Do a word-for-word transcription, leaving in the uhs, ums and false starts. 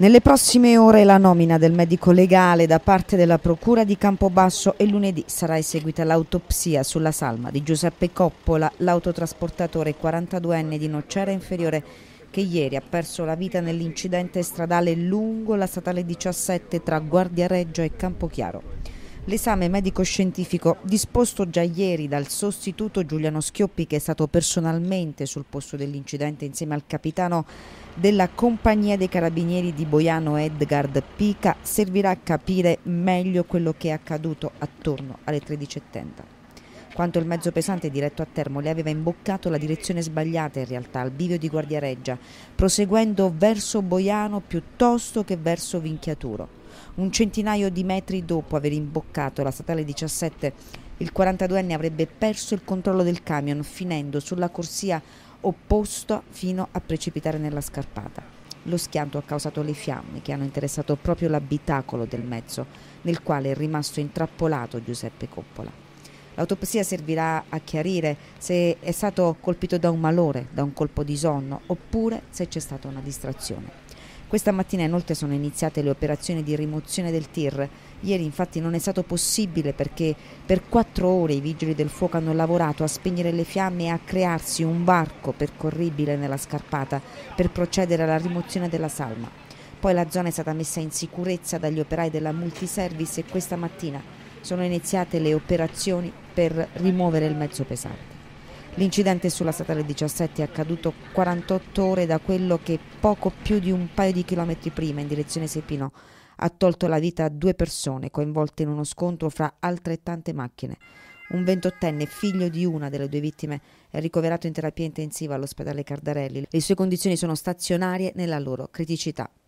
Nelle prossime ore la nomina del medico legale da parte della Procura di Campobasso e lunedì sarà eseguita l'autopsia sulla salma di Giuseppe Coppola, l'autotrasportatore quarantaduenne di Nocera Inferiore che ieri ha perso la vita nell'incidente stradale lungo la statale diciassette tra Guardiareggia e Campochiaro. L'esame medico-scientifico, disposto già ieri dal sostituto Giuliano Schioppi, che è stato personalmente sul posto dell'incidente insieme al capitano della compagnia dei carabinieri di Boiano Edgard Pica, servirà a capire meglio quello che è accaduto attorno alle tredici e trenta. Quanto il mezzo pesante diretto a Termoli aveva imboccato la direzione sbagliata in realtà al bivio di Guardiareggia, proseguendo verso Boiano piuttosto che verso Vinchiaturo. Un centinaio di metri dopo aver imboccato la statale diciassette, il quarantaduenne avrebbe perso il controllo del camion, finendo sulla corsia opposta fino a precipitare nella scarpata. Lo schianto ha causato le fiamme che hanno interessato proprio l'abitacolo del mezzo, nel quale è rimasto intrappolato Giuseppe Coppola. L'autopsia servirà a chiarire se è stato colpito da un malore, da un colpo di sonno, oppure se c'è stata una distrazione. Questa mattina inoltre sono iniziate le operazioni di rimozione del tir. Ieri infatti non è stato possibile perché per quattro ore i vigili del fuoco hanno lavorato a spegnere le fiamme e a crearsi un varco percorribile nella scarpata per procedere alla rimozione della salma. Poi la zona è stata messa in sicurezza dagli operai della Multiservice e questa mattina sono iniziate le operazioni per rimuovere il mezzo pesante. L'incidente sulla statale diciassette è accaduto quarantotto ore da quello che poco più di un paio di chilometri prima in direzione Sepino ha tolto la vita a due persone coinvolte in uno scontro fra altrettante macchine. Un ventottenne, figlio di una delle due vittime, è ricoverato in terapia intensiva all'ospedale Cardarelli. Le sue condizioni sono stazionarie nella loro criticità.